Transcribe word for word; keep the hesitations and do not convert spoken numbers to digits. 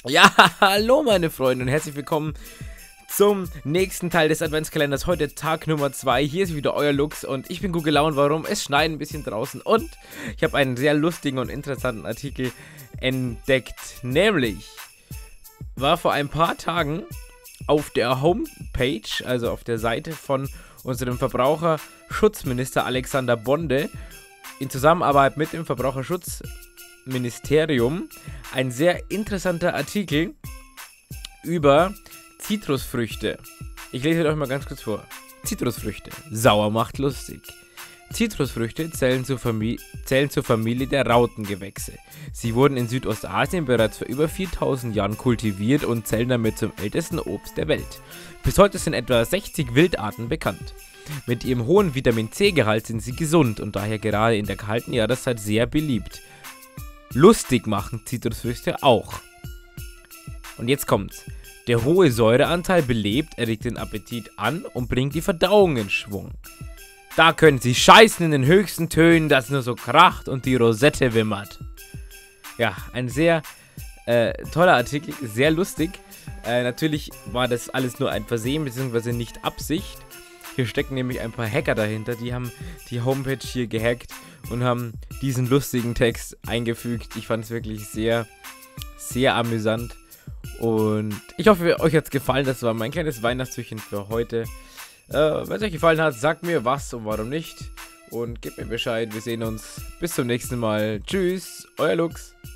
Ja, hallo meine Freunde und herzlich willkommen zum nächsten Teil des Adventskalenders. Heute Tag Nummer zwei. Hier ist wieder euer Lux und ich bin gut gelaunt. Warum? Es schneit ein bisschen draußen und ich habe einen sehr lustigen und interessanten Artikel entdeckt. Nämlich war vor ein paar Tagen auf der Homepage, also auf der Seite von unserem Verbraucherschutzminister Alexander Bonde, in Zusammenarbeit mit dem Verbraucherschutzministerium, ein sehr interessanter Artikel über Zitrusfrüchte. Ich lese euch mal ganz kurz vor. Zitrusfrüchte. Sauer macht lustig. Zitrusfrüchte zählen zur, Famili zählen zur Familie der Rautengewächse. Sie wurden in Südostasien bereits vor über viertausend Jahren kultiviert und zählen damit zum ältesten Obst der Welt. Bis heute sind etwa sechzig Wildarten bekannt. Mit ihrem hohen Vitamin-C-Gehalt sind sie gesund und daher gerade in der kalten Jahreszeit sehr beliebt. Lustig machen Zitrusfrüchte auch. Und jetzt kommt's. Der hohe Säureanteil belebt, erregt den Appetit an und bringt die Verdauung in Schwung. Da können sie scheißen in den höchsten Tönen, dass nur so kracht und die Rosette wimmert. Ja, ein sehr äh, toller Artikel, sehr lustig. Äh, natürlich war das alles nur ein Versehen, beziehungsweise nicht Absicht. Hier stecken nämlich ein paar Hacker dahinter, die haben die Homepage hier gehackt und haben diesen lustigen Text eingefügt. Ich fand es wirklich sehr, sehr amüsant. Und ich hoffe, euch hat es gefallen. Das war mein kleines Weihnachtstürchen für heute. Äh, wenn es euch gefallen hat, sagt mir was und warum nicht. Und gebt mir Bescheid. Wir sehen uns. Bis zum nächsten Mal. Tschüss, euer Lux.